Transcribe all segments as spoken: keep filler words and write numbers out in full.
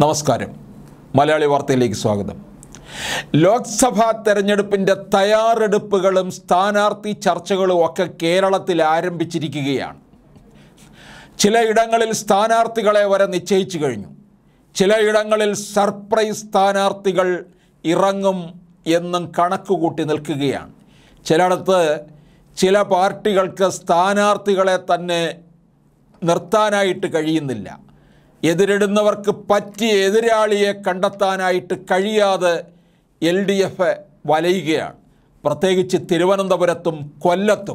നമസ്കാരം. മലയാളി വാർത്തയിലേക്ക് സ്വാഗതം. ലോക്സഭാ തെരഞ്ഞെടുപ്പിൻ്റെ തയ്യാറെടുപ്പുകളും സ്ഥാനാർത്ഥി ചർച്ചകളും ഒക്കെ കേരളത്തിൽ ആരംഭിച്ചിരിക്കുകയാണ്. ചിലയിടങ്ങളിൽ സ്ഥാനാർത്ഥികളെ വരെ നിശ്ചയിച്ചു കഴിഞ്ഞു. ചിലയിടങ്ങളിൽ സർപ്രൈസ് സ്ഥാനാർത്ഥികൾ ഇറങ്ങും എന്നും കണക്കുകൂട്ടി നിൽക്കുകയാണ്. ചിലയിടത്ത് ചില പാർട്ടികൾക്ക് സ്ഥാനാർത്ഥികളെ തന്നെ നിർത്താനായിട്ട് കഴിയുന്നില്ല. എതിരിടുന്നവർക്ക് പറ്റിയ എതിരാളിയെ കണ്ടെത്താനായിട്ട് കഴിയാതെ എൽ ഡി എഫ് വലയുകയാണ്, പ്രത്യേകിച്ച് തിരുവനന്തപുരത്തും കൊല്ലത്തും.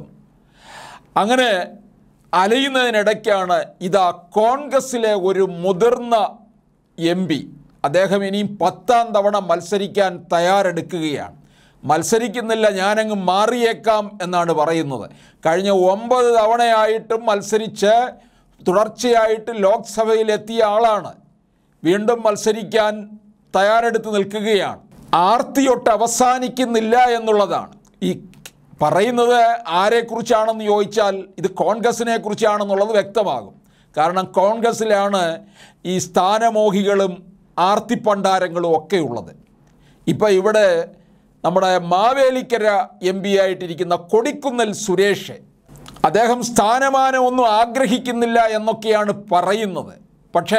അങ്ങനെ അലയുന്നതിനിടയ്ക്കാണ് ഇതാ കോൺഗ്രസ്സിലെ ഒരു മുതിർന്ന എം പി, അദ്ദേഹം ഇനിയും പത്താം തവണ മത്സരിക്കാൻ തയ്യാറെടുക്കുകയാണ്. മത്സരിക്കുന്നില്ല, ഞാനങ്ങ് മാറിയേക്കാം എന്നാണ് പറയുന്നത്. കഴിഞ്ഞ ഒമ്പത് തവണയായിട്ടും മത്സരിച്ച് തുടർച്ചയായിട്ട് ലോക്സഭയിലെത്തിയ ആളാണ്. വീണ്ടും മത്സരിക്കാൻ തയ്യാറെടുത്ത് നിൽക്കുകയാണ്. ആർത്തിയൊട്ട് അവസാനിക്കുന്നില്ല എന്നുള്ളതാണ്. ഈ പറയുന്നത് ആരെക്കുറിച്ചാണെന്ന് ചോദിച്ചാൽ ഇത് കോൺഗ്രസിനെ കുറിച്ചാണെന്നുള്ളത് വ്യക്തമാകും. കാരണം കോൺഗ്രസ്സിലാണ് ഈ സ്ഥാനമോഹികളും ആർത്തിപ്പണ്ടാരങ്ങളും ഒക്കെ ഉള്ളത്. ഇപ്പോൾ ഇവിടെ നമ്മുടെ മാവേലിക്കര എം പി ആയിട്ടിരിക്കുന്ന കൊടിക്കുന്നിൽ സുരേഷ്, അദ്ദേഹം സ്ഥാനമാനമൊന്നും ആഗ്രഹിക്കുന്നില്ല എന്നൊക്കെയാണ് പറയുന്നത്. പക്ഷേ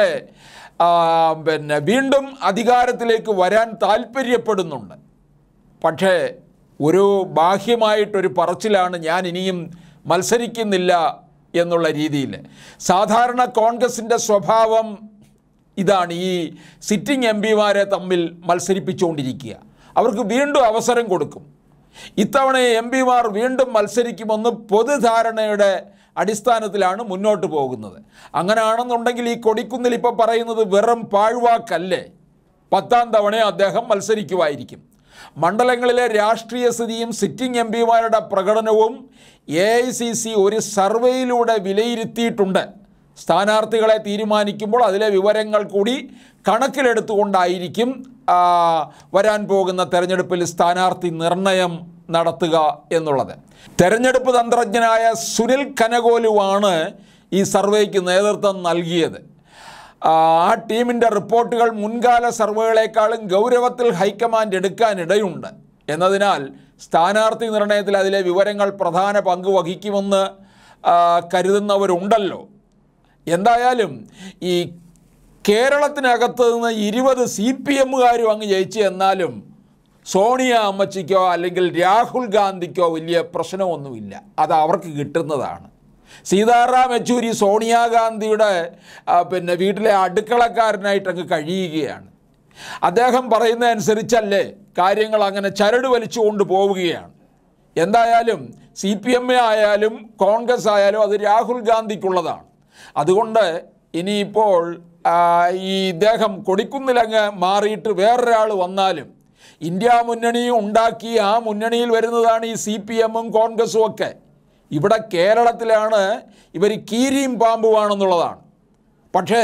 പിന്നെ വീണ്ടും അധികാരത്തിലേക്ക് വരാൻ താല്പര്യപ്പെടുന്നുണ്ട്. പക്ഷേ ഒരു ബാഹ്യമായിട്ടൊരു പറച്ചിലാണ് ഞാൻ ഇനിയും മത്സരിക്കുന്നില്ല എന്നുള്ള രീതിയിൽ. സാധാരണ കോൺഗ്രസിൻ്റെ സ്വഭാവം ഇതാണ്, ഈ സിറ്റിംഗ് എം പിമാരെ തമ്മിൽ മത്സരിപ്പിച്ചുകൊണ്ടിരിക്കുക. അവർക്ക് വീണ്ടും അവസരം കൊടുക്കും. ഇത്തവണ എം പിമാർ വീണ്ടും മത്സരിക്കുമെന്ന് പൊതുധാരണയുടെ അടിസ്ഥാനത്തിലാണ് മുന്നോട്ട് പോകുന്നത്. അങ്ങനെയാണെന്നുണ്ടെങ്കിൽ ഈ കൊടിക്കുന്നിൽ ഇപ്പോൾ പറയുന്നത് വെറും പാഴ്വാക്കല്ലേ. പത്താം തവണ അദ്ദേഹം മത്സരിക്കുമായിരിക്കും. മണ്ഡലങ്ങളിലെ രാഷ്ട്രീയ സ്ഥിതിയും സിറ്റിംഗ് എം പിമാരുടെ പ്രകടനവും എ ഐ സി സി ഒരു സർവേയിലൂടെ വിലയിരുത്തിയിട്ടുണ്ട്. സ്ഥാനാർത്ഥികളെ തീരുമാനിക്കുമ്പോൾ അതിലെ വിവരങ്ങൾ കൂടി കണക്കിലെടുത്തുകൊണ്ടായിരിക്കും വരാൻ പോകുന്ന തെരഞ്ഞെടുപ്പിൽ സ്ഥാനാർത്ഥി നിർണയം നടത്തുക എന്നുള്ളത്. തെരഞ്ഞെടുപ്പ് തന്ത്രജ്ഞനായ സുനിൽ കനകോലുവാണ് ഈ സർവേക്ക് നേതൃത്വം നൽകിയത്. ആ ടീമിൻ്റെ റിപ്പോർട്ടുകൾ മുൻകാല സർവേകളെക്കാളും ഗൗരവത്തിൽ ഹൈക്കമാൻഡ് എടുക്കാനിടയുണ്ട് എന്നതിനാൽ സ്ഥാനാർത്ഥി നിർണയത്തിൽ അതിലെ വിവരങ്ങൾ പ്രധാന പങ്ക് വഹിക്കുമെന്ന് കരുതുന്നവരുണ്ടല്ലോ. എന്തായാലും ഈ കേരളത്തിനകത്ത് നിന്ന് ഇരുപത് സി പി എമ്മുകാരും അങ്ങ് ജയിച്ചു എന്നാലും സോണിയ അമ്മച്ചിക്കോ അല്ലെങ്കിൽ രാഹുൽ ഗാന്ധിക്കോ വലിയ പ്രശ്നമൊന്നുമില്ല. അത് അവർക്ക് കിട്ടുന്നതാണ്. സീതാറാം യെച്ചൂരി സോണിയാഗാന്ധിയുടെ പിന്നെ വീട്ടിലെ അടുക്കളക്കാരനായിട്ട് അങ്ങ് കഴിയുകയാണ്. അദ്ദേഹം പറയുന്നതനുസരിച്ചല്ലേ കാര്യങ്ങൾ അങ്ങനെ ചരട് വലിച്ചു കൊണ്ട് പോവുകയാണ്. എന്തായാലും സി പി എം ആയാലും കോൺഗ്രസ് ആയാലും അത് രാഹുൽ ഗാന്ധിക്കുള്ളതാണ്. അതുകൊണ്ട് ഇനിയിപ്പോൾ ഈ ഇദ്ദേഹം കൊടിക്കുന്നിലങ്ങ് മാറിയിട്ട് വേറൊരാൾ വന്നാലും ഇന്ത്യ മുന്നണി ഉണ്ടാക്കി ആ മുന്നണിയിൽ വരുന്നതാണ് ഈ സി പി എമ്മും കോൺഗ്രസും ഒക്കെ. ഇവിടെ കേരളത്തിലാണ് ഇവർ കീരിയും പാമ്പുമാണെന്നുള്ളതാണ്. പക്ഷേ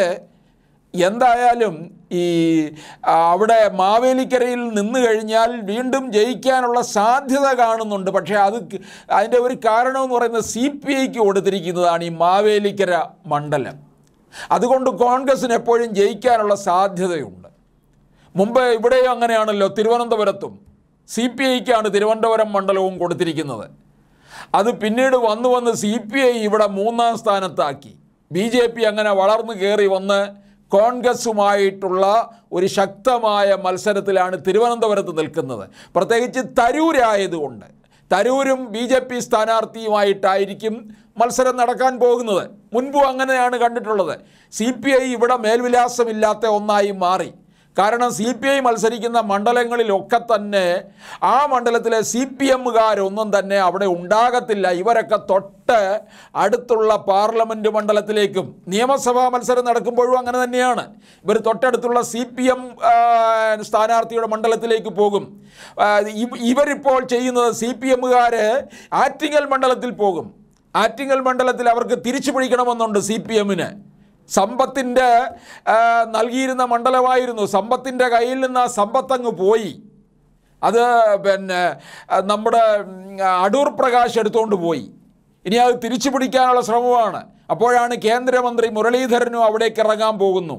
എന്തായാലും ഈ അവിടെ മാവേലിക്കരയിൽ നിന്ന് കഴിഞ്ഞാൽ വീണ്ടും ജയിക്കാനുള്ള സാധ്യത കാണുന്നുണ്ട്. പക്ഷേ അത് അതിൻ്റെ ഒരു കാരണമെന്ന് പറയുന്നത് സി പി ഐക്ക് കൊടുത്തിരിക്കുന്നതാണ് ഈ മാവേലിക്കര മണ്ഡലം. അതുകൊണ്ട് കോൺഗ്രസ്സിന് എപ്പോഴും ജയിക്കാനുള്ള സാധ്യതയുണ്ട്. മുമ്പ് ഇവിടെയും അങ്ങനെയാണല്ലോ. തിരുവനന്തപുരത്തും സി പി ഐക്കാണ് തിരുവനന്തപുരം മണ്ഡലവും കൊടുത്തിരിക്കുന്നത്. അത് പിന്നീട് വന്നു വന്ന് സി പി ഐ ഇവിടെ മൂന്നാം സ്ഥാനത്താക്കി. ബി ജെ പി അങ്ങനെ വളർന്നു കയറി വന്ന് കോൺഗ്രസുമായിട്ടുള്ള ഒരു ശക്തമായ മത്സരത്തിലാണ് തിരുവനന്തപുരത്ത് നിൽക്കുന്നത്. പ്രത്യേകിച്ച് തരൂരായതുകൊണ്ട് തരൂരും ബി ജെ പി സ്ഥാനാർത്ഥിയുമായിട്ടായിരിക്കും മത്സരം നടക്കാൻ പോകുന്നത്. മുൻപും അങ്ങനെയാണ് കണ്ടിട്ടുള്ളത്. സി പി ഐ ഇവിടെ മേൽവിലാസമില്ലാത്ത ഒന്നായി മാറി. കാരണം സി പി ഐ മത്സരിക്കുന്ന മണ്ഡലങ്ങളിലൊക്കെ തന്നെ ആ മണ്ഡലത്തിലെ സി പി എമ്മുകാരൊന്നും തന്നെ അവിടെ ഉണ്ടാകത്തില്ല. ഇവരൊക്കെ തൊട്ട് അടുത്തുള്ള പാർലമെൻറ്റ് മണ്ഡലത്തിലേക്കും നിയമസഭാ മത്സരം നടക്കുമ്പോഴും അങ്ങനെ തന്നെയാണ്. ഇവർ തൊട്ടടുത്തുള്ള സി പി എം സ്ഥാനാർത്ഥിയുടെ മണ്ഡലത്തിലേക്ക് പോകും. ഇവരിപ്പോൾ ചെയ്യുന്നത് സി പി എമ്മുകാർ ആറ്റിങ്ങൽ മണ്ഡലത്തിൽ പോകും. ആറ്റിങ്ങൽ മണ്ഡലത്തിൽ അവർക്ക് തിരിച്ചു പിടിക്കണമെന്നുണ്ട് സി പി എമ്മിന്. സമ്പത്തിൻ്റെ നൽകിയിരുന്ന മണ്ഡലമായിരുന്നു. സമ്പത്തിൻ്റെ കയ്യിൽ നിന്ന് ആ സമ്പത്തങ്ങ് പോയി. അത് പിന്നെ നമ്മുടെ അടൂർ പ്രകാശ് എടുത്തുകൊണ്ട് പോയി. ഇനി അത് തിരിച്ചു പിടിക്കാനുള്ള ശ്രമമാണ്. അപ്പോഴാണ് കേന്ദ്രമന്ത്രി മുരളീധരനും അവിടേക്ക് ഇറങ്ങാൻ പോകുന്നു.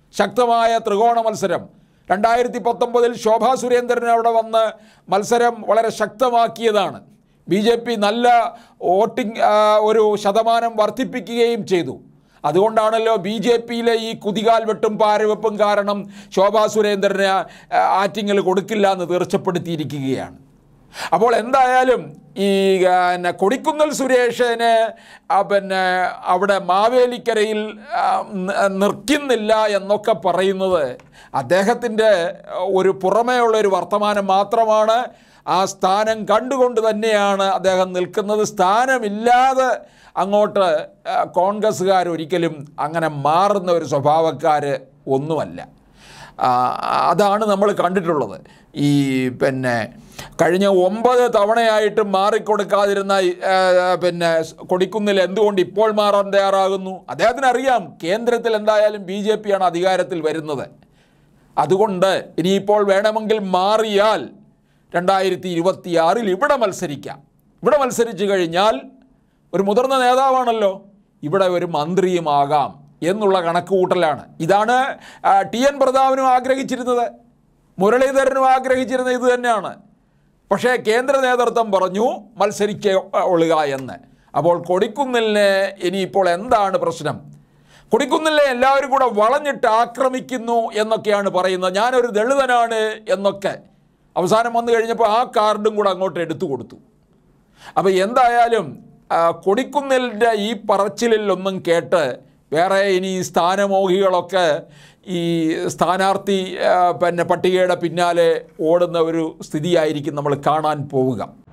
ശക്തമായ ത്രികോണ മത്സരം. രണ്ടായിരത്തി പത്തൊമ്പതിൽ ശോഭാ സുരേന്ദ്രൻ അവിടെ വന്ന് മത്സരം വളരെ ശക്തമാക്കിയതാണ്. ബി ജെ പി നല്ല വോട്ടിംഗ് ഒരു ശതമാനം വർദ്ധിപ്പിക്കുകയും ചെയ്തു. അതുകൊണ്ടാണല്ലോ ബി ജെ പിയിലെ ഈ കുതികാൽ വെട്ടും പാരവെപ്പും കാരണം ശോഭാ സുരേന്ദ്രന് ആറ്റിങ്ങൽ കൊടുക്കില്ല എന്ന് തീർച്ചപ്പെടുത്തിയിരിക്കുകയാണ്. അപ്പോൾ എന്തായാലും ഈ പിന്നെ കൊടിക്കുന്നിൽ സുരേഷിന് പിന്നെ അവിടെ മാവേലിക്കരയിൽ നിർക്കുന്നില്ല എന്നൊക്കെ പറയുന്നത് അദ്ദേഹത്തിൻ്റെ ഒരു പുറമേയുള്ള ഒരു വർത്തമാനം മാത്രമാണ്. ആ സ്ഥാനം കണ്ടുകൊണ്ട് തന്നെയാണ് അദ്ദേഹം നിൽക്കുന്നത്. സ്ഥാനമില്ലാതെ അങ്ങോട്ട് കോൺഗ്രസ്സുകാർ ഒരിക്കലും അങ്ങനെ മാറുന്ന ഒരു സ്വഭാവക്കാർ ഒന്നുമല്ല. അതാണ് നമ്മൾ കണ്ടിട്ടുള്ളത്. ഈ പിന്നെ കഴിഞ്ഞ ഒമ്പത് തവണയായിട്ട് മാറിക്കൊടുക്കാതിരുന്ന പിന്നെ കൊടിക്കുന്നിൽ എന്തുകൊണ്ട് ഇപ്പോൾ മാറാൻ തയ്യാറാകുന്നു? അദ്ദേഹത്തിന് അറിയാം കേന്ദ്രത്തിൽ എന്തായാലും ബി ജെ പിയാണ് അധികാരത്തിൽ വരുന്നത്. അതുകൊണ്ട് ഇനിയിപ്പോൾ വേണമെങ്കിൽ മാറിയാൽ രണ്ടായിരത്തി ഇരുപത്തിയാറിൽ ഇവിടെ മത്സരിക്കാം. ഇവിടെ മത്സരിച്ചു കഴിഞ്ഞാൽ ഒരു മുതിർന്ന നേതാവാണല്ലോ, ഇവിടെ ഒരു മന്ത്രിയുമാകാം എന്നുള്ള കണക്കുകൂട്ടലാണ്. ഇതാണ് ടി എൻ പ്രതാപനും ആഗ്രഹിച്ചിരുന്നത്, മുരളീധരനും ആഗ്രഹിച്ചിരുന്നത് ഇത് തന്നെയാണ്. പക്ഷേ കേന്ദ്ര നേതൃത്വം പറഞ്ഞു മത്സരിക്കൊള്ളുക എന്ന്. അപ്പോൾ കൊടിക്കുന്നിലിന് ഇനിയിപ്പോൾ എന്താണ് പ്രശ്നം? കൊടിക്കുന്നിലിനെ എല്ലാവരും കൂടെ വളഞ്ഞിട്ട് ആക്രമിക്കുന്നു എന്നൊക്കെയാണ് പറയുന്നത്. ഞാനൊരു ദളിതനാണ് എന്നൊക്കെ അവസാനം വന്നു കഴിഞ്ഞപ്പോൾ ആ കാർഡും കൂടെ അങ്ങോട്ട് എടുത്തു കൊടുത്തു. അപ്പോൾ എന്തായാലും കൊടിക്കുന്നിലിൻ്റെ ഈ പറച്ചിലൊന്നും കേട്ട് വേറെ ഇനി സ്ഥാനമോഹികളൊക്കെ ഈ സ്ഥാനാർത്ഥി പിന്നെ പട്ടികയുടെ പിന്നാലെ ഓടുന്ന ഒരു സ്ഥിതിയായിരിക്കും നമ്മൾ കാണാൻ പോവുക.